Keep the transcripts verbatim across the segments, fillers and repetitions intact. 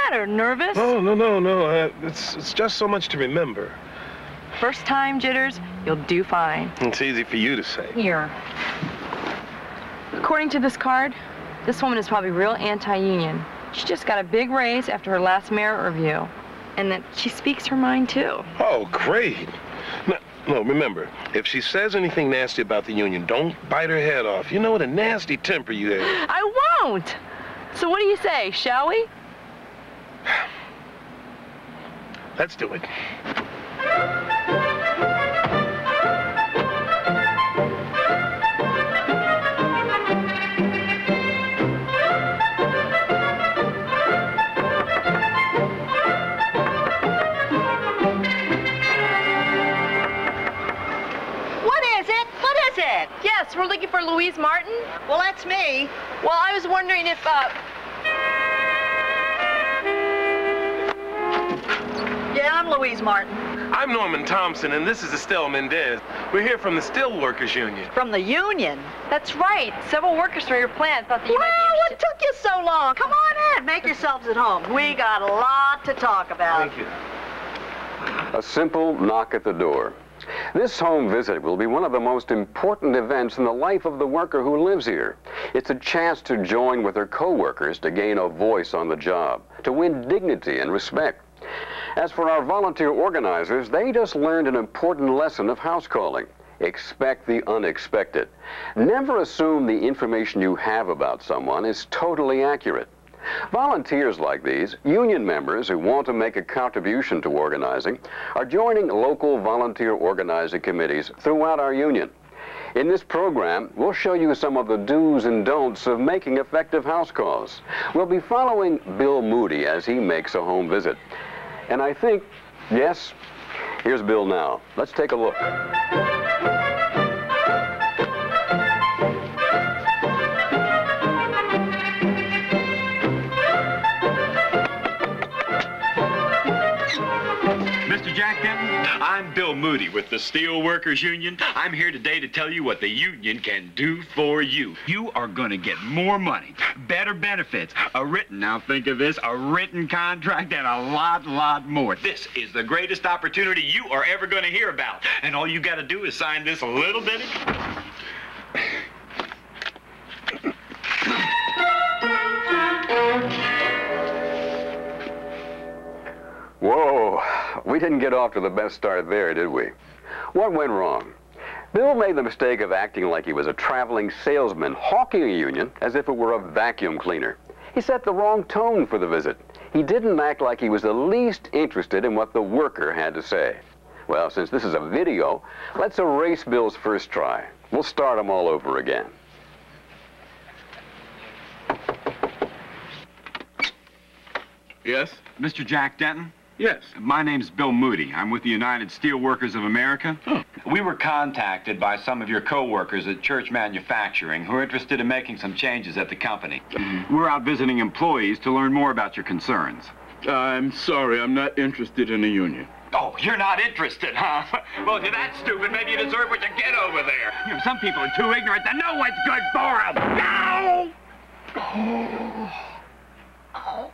matter? Nervous? Oh, no, no, no. Uh, it's, it's just so much to remember. First time jitters, you'll do fine. It's easy for you to say. Here. According to this card, this woman is probably real anti-union. She just got a big raise after her last merit review. And that she speaks her mind, too. Oh, great. No, no, remember, if she says anything nasty about the union, don't bite her head off. You know what a nasty temper you have. I won't. So what do you say, shall we? Let's do it. Yes, we're looking for Louise Martin. Well, that's me. Well, I was wondering if, uh... Yeah, I'm Louise Martin. I'm Norman Thompson, and this is Estelle Mendez. We're here from the Steelworkers Union. From the union? That's right. Several workers from your plant thought that you well, might be interested. What took you so long? Come on in. Make yourselves at home. We got a lot to talk about. Thank you. A simple knock at the door. This home visit will be one of the most important events in the life of the worker who lives here. It's a chance to join with her co-workers to gain a voice on the job, to win dignity and respect. As for our volunteer organizers, they just learned an important lesson of house calling. Expect the unexpected. Never assume the information you have about someone is totally accurate. Volunteers like these, union members who want to make a contribution to organizing, are joining local volunteer organizing committees throughout our union. In this program, we'll show you some of the do's and don'ts of making effective house calls. We'll be following Bill Moody as he makes a home visit. And I think, yes, here's Bill now. Let's take a look. Mister Jack Denton, I'm Bill Moody with the Steelworkers Union. I'm here today to tell you what the union can do for you. You are going to get more money, better benefits, a written, now think of this, a written contract, and a lot, lot more. This is the greatest opportunity you are ever going to hear about. And all you got to do is sign this little bitty... Whoa, we didn't get off to the best start there, did we? What went wrong? Bill made the mistake of acting like he was a traveling salesman hawking a union as if it were a vacuum cleaner. He set the wrong tone for the visit. He didn't act like he was the least interested in what the worker had to say. Well, since this is a video, let's erase Bill's first try. We'll start him all over again. Yes? Mister Jack Denton? Yes. My name's Bill Moody. I'm with the United Steelworkers of America. Oh. We were contacted by some of your co-workers at Church Manufacturing who are interested in making some changes at the company. Mm-hmm. We're out visiting employees to learn more about your concerns. I'm sorry, I'm not interested in a union. Oh, you're not interested, huh? Well, if you're that stupid, maybe you deserve what you get over there. You know, some people are too ignorant to know what's good for them. No! Oh. Oh.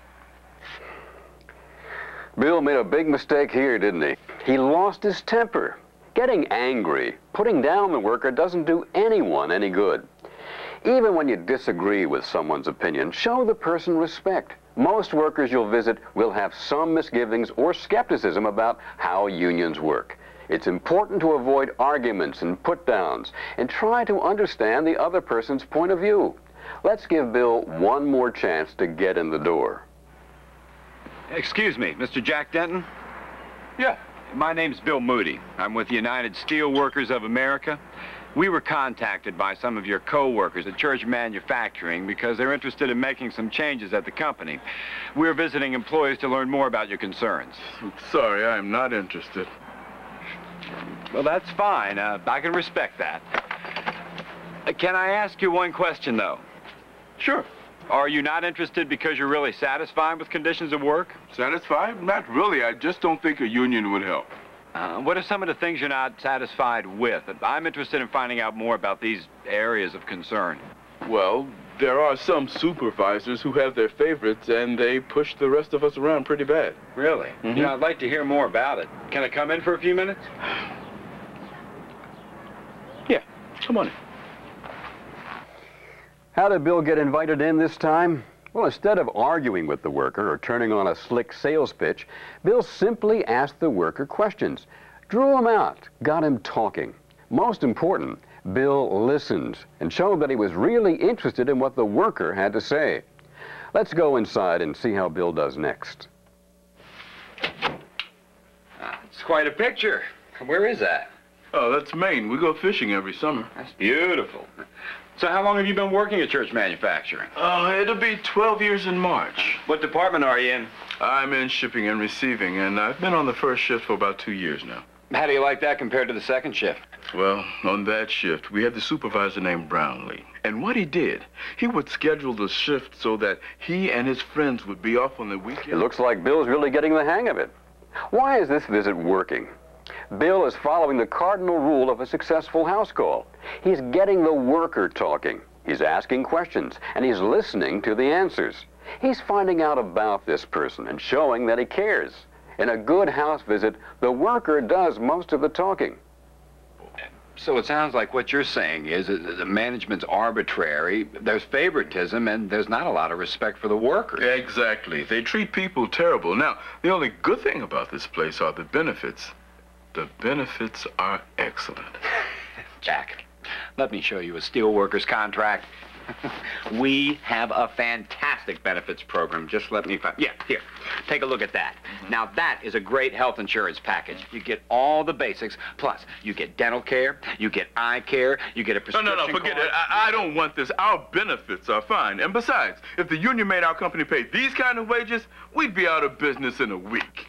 Bill made a big mistake here, didn't he? He lost his temper. Getting angry, putting down the worker doesn't do anyone any good. Even when you disagree with someone's opinion, show the person respect. Most workers you'll visit will have some misgivings or skepticism about how unions work. It's important to avoid arguments and put-downs and try to understand the other person's point of view. Let's give Bill one more chance to get in the door. Excuse me, Mister Jack Denton? Yeah. My name's Bill Moody. I'm with the United Steelworkers of America. We were contacted by some of your co-workers at Church Manufacturing because they're interested in making some changes at the company. We're visiting employees to learn more about your concerns. Sorry, I'm not interested. Well, that's fine. Uh, I can respect that. Uh, can I ask you one question, though? Sure. Are you not interested because you're really satisfied with conditions of work? Satisfied? Not really. I just don't think a union would help. Uh, what are some of the things you're not satisfied with? I'm interested in finding out more about these areas of concern. Well, there are some supervisors who have their favorites, and they push the rest of us around pretty bad. Really? Mm-hmm. You know, I'd like to hear more about it. Can I come in for a few minutes? Yeah, come on in. How did Bill get invited in this time? Well, instead of arguing with the worker or turning on a slick sales pitch, Bill simply asked the worker questions, drew him out, got him talking. Most important, Bill listened and showed that he was really interested in what the worker had to say. Let's go inside and see how Bill does next. Uh, it's quite a picture. Where is that? Oh, that's Maine. We go fishing every summer. That's beautiful. So how long have you been working at Church Manufacturing? Uh, it'll be twelve years in March. What department are you in? I'm in shipping and receiving, and I've been on the first shift for about two years now. How do you like that compared to the second shift? Well, on that shift, we had the supervisor named Brownlee. And what he did, he would schedule the shift so that he and his friends would be off on the weekend. It looks like Bill's really getting the hang of it. Why is this visit working? Bill is following the cardinal rule of a successful house call. He's getting the worker talking. He's asking questions, and he's listening to the answers. He's finding out about this person and showing that he cares. In a good house visit, the worker does most of the talking. So it sounds like what you're saying is that the management's arbitrary, there's favoritism, and there's not a lot of respect for the workers. Exactly. They treat people terrible. Now, the only good thing about this place are the benefits. The benefits are excellent. Jack, let me show you a Steelworkers contract. We have a fantastic benefits program. Just let me find... Yeah, here. Take a look at that. Mm-hmm. Now, that is a great health insurance package. You get all the basics. Plus, you get dental care, you get eye care, you get a prescription No, no, no, forget card. it. I, I don't want this. Our benefits are fine. And besides, if the union made our company pay these kind of wages, we'd be out of business in a week.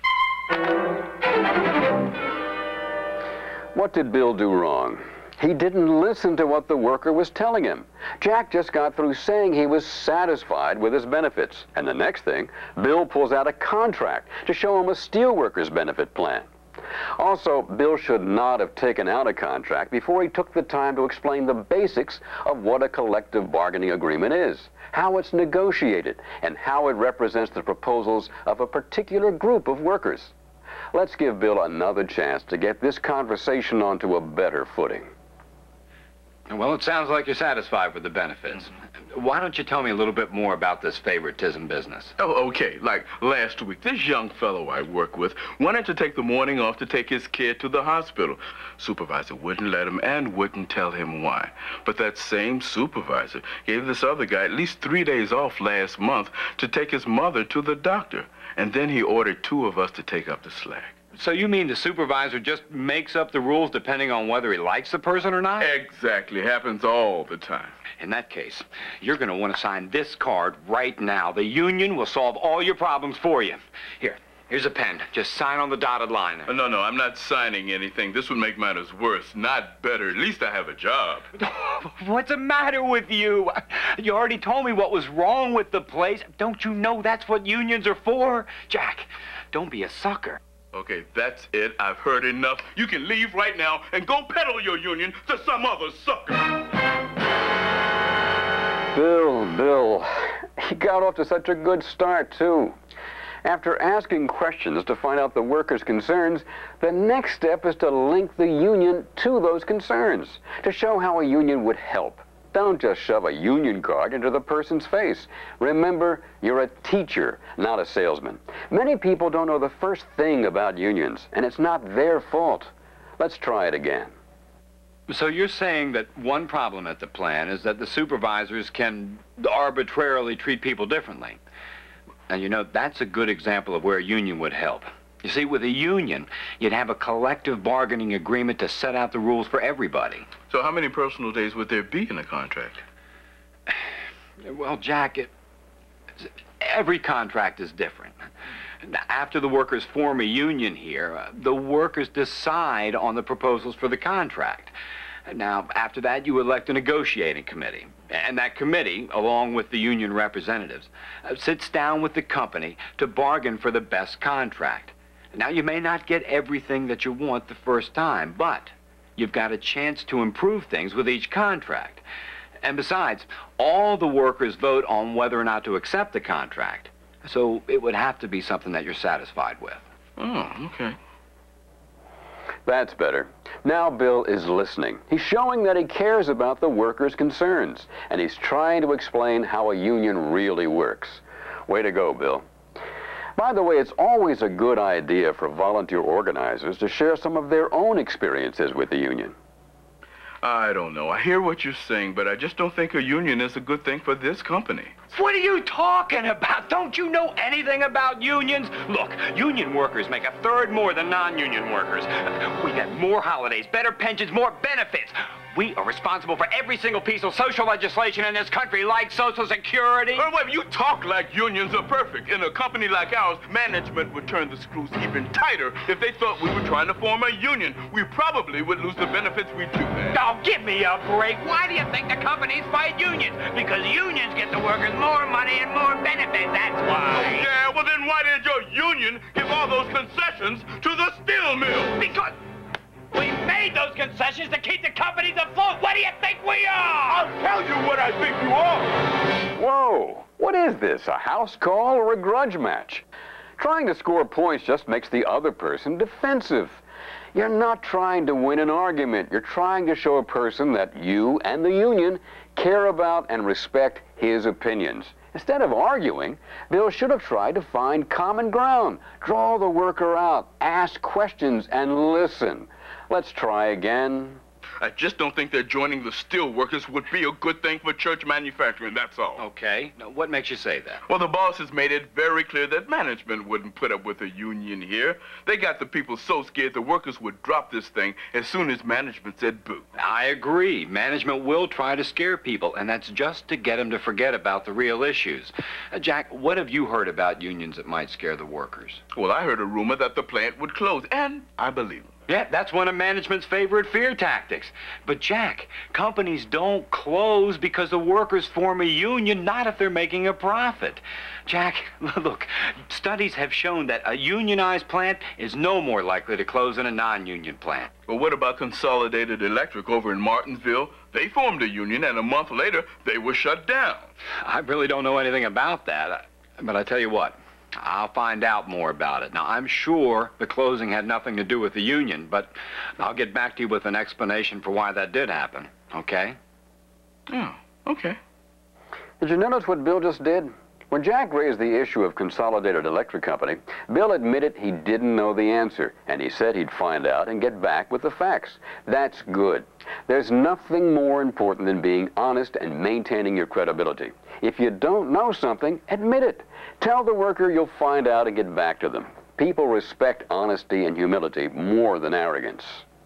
What did Bill do wrong? He didn't listen to what the worker was telling him. Jack just got through saying he was satisfied with his benefits. And the next thing, Bill pulls out a contract to show him a Steelworkers benefit plan. Also, Bill should not have taken out a contract before he took the time to explain the basics of what a collective bargaining agreement is, how it's negotiated, and how it represents the proposals of a particular group of workers. Let's give Bill another chance to get this conversation onto a better footing. Well, it sounds like you're satisfied with the benefits. Why don't you tell me a little bit more about this favoritism business? Oh, okay. Like last week, this young fellow I work with wanted to take the morning off to take his kid to the hospital. Supervisor wouldn't let him and wouldn't tell him why. But that same supervisor gave this other guy at least three days off last month to take his mother to the doctor. And then he ordered two of us to take up the slack. So you mean the supervisor just makes up the rules depending on whether he likes the person or not? Exactly. Happens all the time. In that case, you're going to want to sign this card right now. The union will solve all your problems for you. Here, here's a pen. Just sign on the dotted line. Uh, no, no, I'm not signing anything. This would make matters worse, not better. At least I have a job. What's the matter with you? You already told me what was wrong with the place. Don't you know that's what unions are for? Jack, don't be a sucker. Okay, that's it. I've heard enough. You can leave right now and go peddle your union to some other sucker. Bill, Bill, he got off to such a good start, too. After asking questions to find out the workers' concerns, the next step is to link the union to those concerns, to show how a union would help. Don't just shove a union card into the person's face. Remember, you're a teacher, not a salesman. Many people don't know the first thing about unions, and it's not their fault. Let's try it again. So you're saying that one problem at the plan is that the supervisors can arbitrarily treat people differently. And you know, that's a good example of where a union would help. You see, with a union, you'd have a collective bargaining agreement to set out the rules for everybody. So how many personal days would there be in a contract? Well, Jack, it, every contract is different. After the workers form a union here, uh, the workers decide on the proposals for the contract. Now, after that, you elect a negotiating committee. And that committee, along with the union representatives, uh, sits down with the company to bargain for the best contract. Now, you may not get everything that you want the first time, but you've got a chance to improve things with each contract. And besides, all the workers vote on whether or not to accept the contract. So it would have to be something that you're satisfied with. Oh, okay. That's better. Now Bill is listening. He's showing that he cares about the workers' concerns, and he's trying to explain how a union really works. Way to go, Bill. By the way, it's always a good idea for volunteer organizers to share some of their own experiences with the union. I don't know. I hear what you're saying, but I just don't think a union is a good thing for this company. What are you talking about? Don't you know anything about unions? Look, union workers make a third more than non-union workers. We get more holidays, better pensions, more benefits. We are responsible for every single piece of social legislation in this country, like Social Security. Well, wait, you talk like unions are perfect. In a company like ours, management would turn the screws even tighter if they thought we were trying to form a union. We probably would lose the benefits we do have. Oh, give me a break. Why do you think the companies fight unions? Because unions get the workers more money and more benefits, that's why. Yeah, well then why did your union give all those concessions to the steel mill? Because we made those concessions to keep the companies afloat. What do you think we are? I'll tell you what I think you are. Whoa, what is this, a house call or a grudge match? Trying to score points just makes the other person defensive. You're not trying to win an argument. You're trying to show a person that you and the union care about and respect his opinions. Instead of arguing, Bill should have tried to find common ground, draw the worker out, ask questions, and listen. Let's try again. I just don't think that joining the Steelworkers would be a good thing for church manufacturing, that's all. Okay. Now, what makes you say that? Well, the boss has made it very clear that management wouldn't put up with a union here. They got the people so scared the workers would drop this thing as soon as management said boo. I agree. Management will try to scare people, and that's just to get them to forget about the real issues. Uh, Jack, what have you heard about unions that might scare the workers? Well, I heard a rumor that the plant would close, and I believe it. Yeah, that's one of management's favorite fear tactics. But, Jack, companies don't close because the workers form a union, not if they're making a profit. Jack, look, studies have shown that a unionized plant is no more likely to close than a non-union plant. Well, what about Consolidated Electric over in Martinsville? They formed a union, and a month later, they were shut down. I really don't know anything about that. But I tell you what. I'll find out more about it. Now, I'm sure the closing had nothing to do with the union, but I'll get back to you with an explanation for why that did happen, okay? Oh, okay. Did you notice what Bill just did? When Jack raised the issue of Consolidated Electric Company, Bill admitted he didn't know the answer, and he said he'd find out and get back with the facts. That's good. There's nothing more important than being honest and maintaining your credibility. If you don't know something, admit it. Tell the worker you'll find out and get back to them. People respect honesty and humility more than arrogance.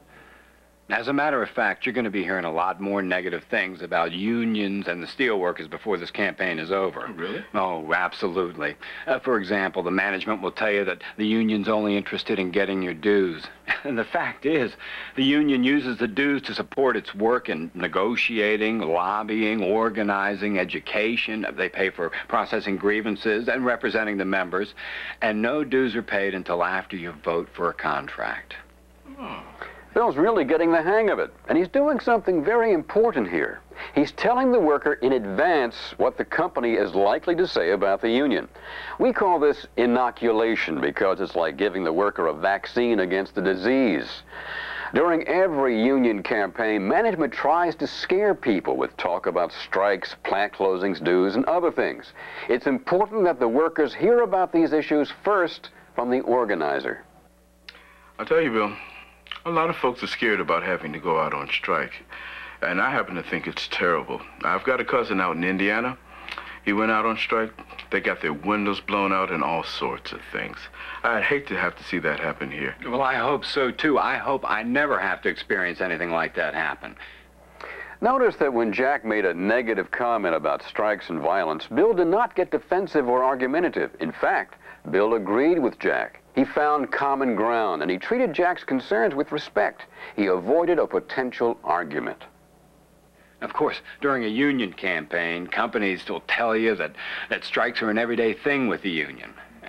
As a matter of fact, you're going to be hearing a lot more negative things about unions and the steelworkers before this campaign is over. Oh, really? Oh, absolutely. Uh, for example, the management will tell you that the union's only interested in getting your dues. And the fact is, the union uses the dues to support its work in negotiating, lobbying, organizing, education. They pay for processing grievances and representing the members. And no dues are paid until after you vote for a contract. Oh. Bill's really getting the hang of it, and he's doing something very important here. He's telling the worker in advance what the company is likely to say about the union. We call this inoculation because it's like giving the worker a vaccine against the disease. During every union campaign, management tries to scare people with talk about strikes, plant closings, dues, and other things. It's important that the workers hear about these issues first from the organizer. I'll tell you, Bill, a lot of folks are scared about having to go out on strike, and I happen to think it's terrible. I've got a cousin out in Indiana. He went out on strike. They got their windows blown out and all sorts of things. I'd hate to have to see that happen here. Well, I hope so, too. I hope I never have to experience anything like that happen. Notice that when Jack made a negative comment about strikes and violence, Bill did not get defensive or argumentative. In fact, Bill agreed with Jack. He found common ground, and he treated Jack's concerns with respect. He avoided a potential argument. Of course, during a union campaign, companies will tell you that, that strikes are an everyday thing with the union.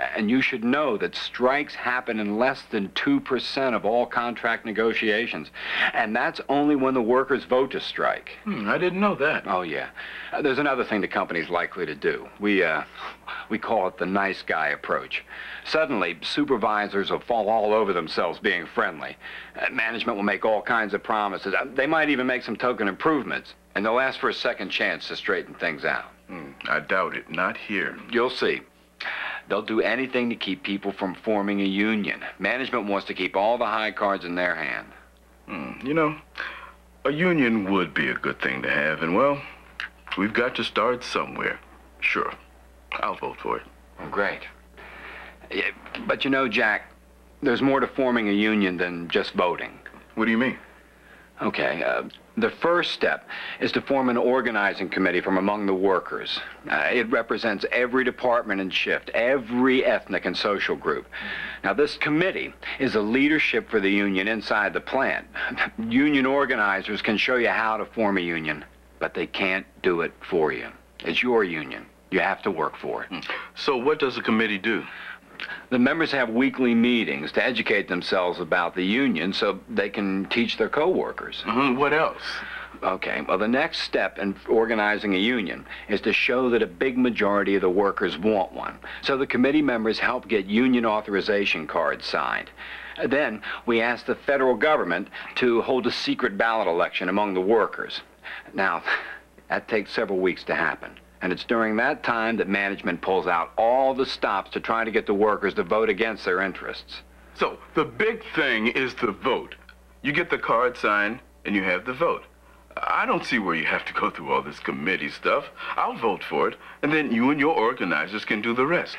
And you should know that strikes happen in less than two percent of all contract negotiations. And that's only when the workers vote to strike. Hmm, I didn't know that. Oh, yeah. Uh, there's another thing the company's likely to do. We, uh, we call it the nice guy approach. Suddenly, supervisors will fall all over themselves being friendly. Uh, management will make all kinds of promises. Uh, they might even make some token improvements. And they'll ask for a second chance to straighten things out. Hmm, I doubt it. Not here. You'll see. They'll do anything to keep people from forming a union. Management wants to keep all the high cards in their hand. Hmm, you know, a union would be a good thing to have, and well, we've got to start somewhere. Sure, I'll vote for it. Oh, great. Yeah, but you know, Jack, there's more to forming a union than just voting. What do you mean? Okay, uh, the first step is to form an organizing committee from among the workers. Uh, it represents every department and shift, every ethnic and social group. Now, this committee is a leadership for the union inside the plant. Union organizers can show you how to form a union, but they can't do it for you. It's your union. You have to work for it. So what does the committee do? The members have weekly meetings to educate themselves about the union so they can teach their co-workers. Mm-hmm. What else? Okay, well, the next step in organizing a union is to show that a big majority of the workers want one. So the committee members help get union authorization cards signed. Then we ask the federal government to hold a secret ballot election among the workers. Now, that takes several weeks to happen. And it's during that time that management pulls out all the stops to try to get the workers to vote against their interests. So the big thing is the vote. You get the card signed and you have the vote. I don't see where you have to go through all this committee stuff. I'll vote for it, and then you and your organizers can do the rest.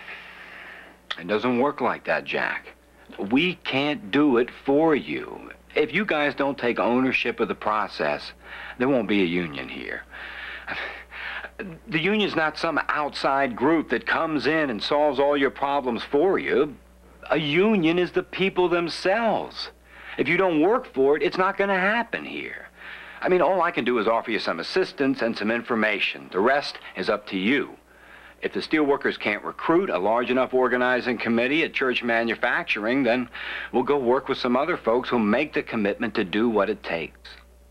It doesn't work like that, Jack. We can't do it for you. If you guys don't take ownership of the process, there won't be a union here. The union's not some outside group that comes in and solves all your problems for you. A union is the people themselves. If you don't work for it, it's not going to happen here. I mean, all I can do is offer you some assistance and some information. The rest is up to you. If the Steelworkers can't recruit a large enough organizing committee at Church Manufacturing, then we'll go work with some other folks who'll make the commitment to do what it takes.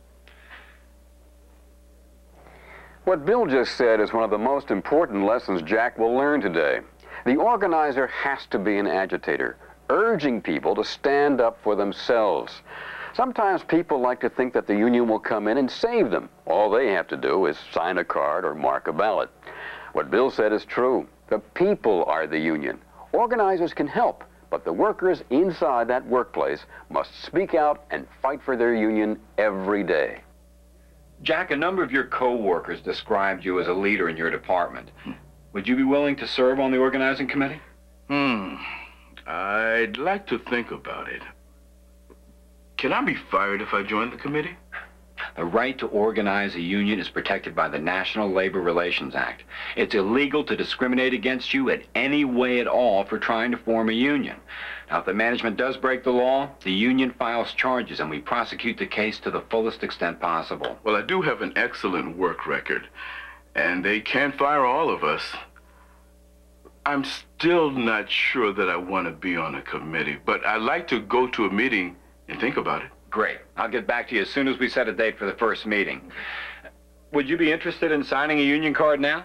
What Bill just said is one of the most important lessons Jack will learn today. The organizer has to be an agitator, urging people to stand up for themselves. Sometimes people like to think that the union will come in and save them. All they have to do is sign a card or mark a ballot. What Bill said is true. The people are the union. Organizers can help, but the workers inside that workplace must speak out and fight for their union every day. Jack, a number of your co-workers described you as a leader in your department. Would you be willing to serve on the organizing committee? Hmm. I'd like to think about it. Can I be fired if I join the committee? The right to organize a union is protected by the National Labor Relations Act. It's illegal to discriminate against you in any way at all for trying to form a union. Now, if the management does break the law, the union files charges and we prosecute the case to the fullest extent possible. Well, I do have an excellent work record, and they can't fire all of us. I'm still not sure that I want to be on a committee, but I'd like to go to a meeting and think about it. Great. I'll get back to you as soon as we set a date for the first meeting. Would you be interested in signing a union card now?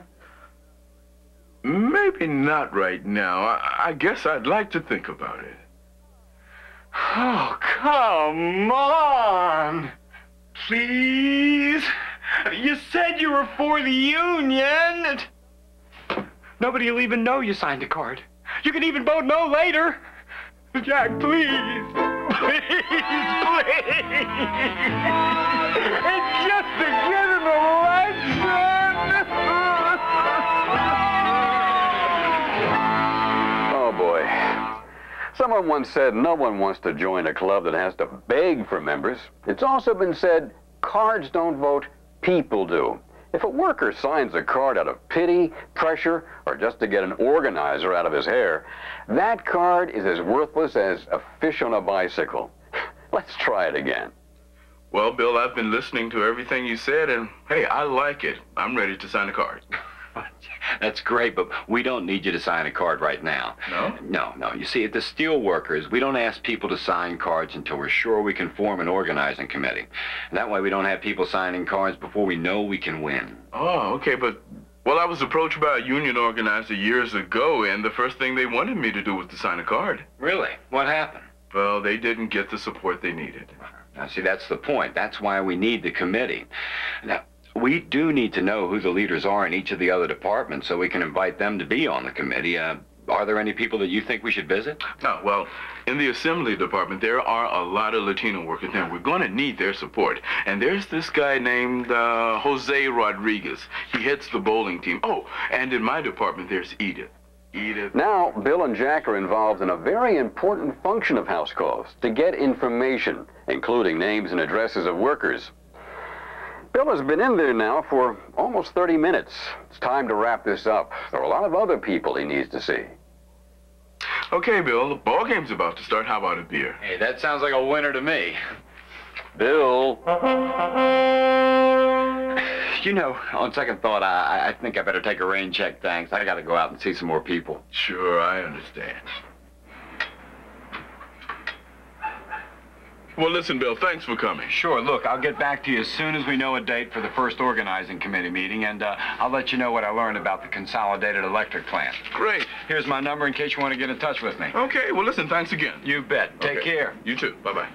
Maybe not right now. I, I guess I'd like to think about it. Oh, come on! Please? You said you were for the union! Nobody will even know you signed a card. You can even vote no later. Jack, please. Please, please. It's just to get an election. Oh, boy. Someone once said no one wants to join a club that has to beg for members. It's also been said cards don't vote, people do. If a worker signs a card out of pity, pressure, or just to get an organizer out of his hair, that card is as worthless as a fish on a bicycle. Let's try it again. Well, Bill, I've been listening to everything you said, and hey, I like it. I'm ready to sign a card. That's great, but we don't need you to sign a card right now. No? No, no. You see, at the Steelworkers, we don't ask people to sign cards until we're sure we can form an organizing committee. That way we don't have people signing cards before we know we can win. Oh, okay, but, well, I was approached by a union organizer years ago, and the first thing they wanted me to do was to sign a card. Really? What happened? Well, they didn't get the support they needed. Now, see, that's the point. That's why we need the committee. Now, we do need to know who the leaders are in each of the other departments so we can invite them to be on the committee. Uh, are there any people that you think we should visit? No, well, in the assembly department, there are a lot of Latino workers there. We're going to need their support. And there's this guy named uh, Jose Rodriguez. He heads the bowling team. Oh, and in my department, there's Edith. Edith. Now, Bill and Jack are involved in a very important function of house calls, to get information, including names and addresses of workers. Bill has been in there now for almost thirty minutes. It's time to wrap this up. There are a lot of other people he needs to see. Okay, Bill, the ball game's about to start. How about a beer? Hey, that sounds like a winner to me. Bill. You know, on second thought, I, I think I better take a rain check, thanks. I gotta go out and see some more people. Sure, I understand. Well, listen, Bill, thanks for coming. Sure, look, I'll get back to you as soon as we know a date for the first organizing committee meeting, and uh, I'll let you know what I learned about the consolidated electric plant. Great. Here's my number in case you want to get in touch with me. Okay, well, listen, thanks again. You bet. Take Okay. care. You too. Bye-bye.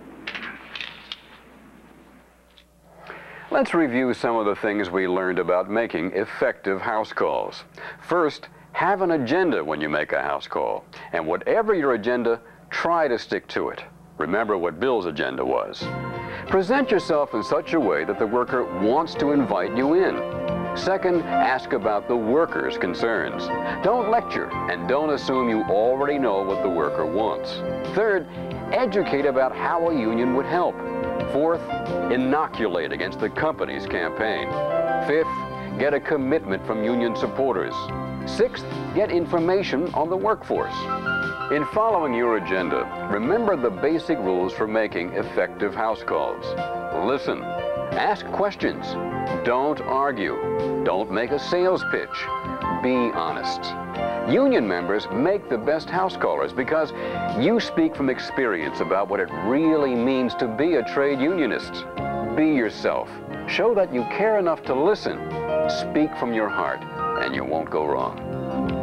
Let's review some of the things we learned about making effective house calls. First, have an agenda when you make a house call. And whatever your agenda, try to stick to it. Remember what Bill's agenda was. Present yourself in such a way that the worker wants to invite you in. Second, ask about the worker's concerns. Don't lecture and don't assume you already know what the worker wants. Third, educate about how a union would help. Fourth, inoculate against the company's campaign. Fifth, get a commitment from union supporters. Sixth, get information on the workforce. In following your agenda, remember the basic rules for making effective house calls. Listen, ask questions, don't argue, don't make a sales pitch, be honest. Union members make the best house callers because you speak from experience about what it really means to be a trade unionist. Be yourself. Show that you care enough to listen. Speak from your heart, and you won't go wrong.